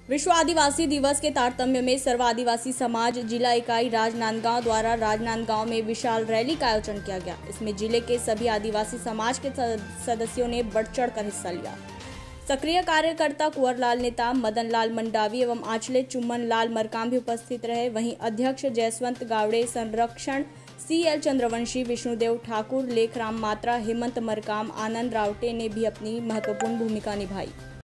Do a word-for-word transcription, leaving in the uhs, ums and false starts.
विश्व आदिवासी दिवस के तारतम्य में सर्व आदिवासी समाज जिला इकाई राजनांदगांव द्वारा राजनांदगांव में विशाल रैली का आयोजन किया गया। इसमें जिले के सभी आदिवासी समाज के सदस्यों ने बढ़ चढ़ कर हिस्सा लिया। सक्रिय कार्यकर्ता कुंवर लाल नेता मदन लाल मंडावी एवं आंचले चुम्बन लाल मरकाम भी उपस्थित रहे। वहीं अध्यक्ष जयवंत गावड़े, संरक्षण सी एल चंद्रवंशी, विष्णुदेव ठाकुर, लेखराम मात्रा, हेमंत मरकाम, आनंद रावटे ने भी अपनी महत्वपूर्ण भूमिका निभाई।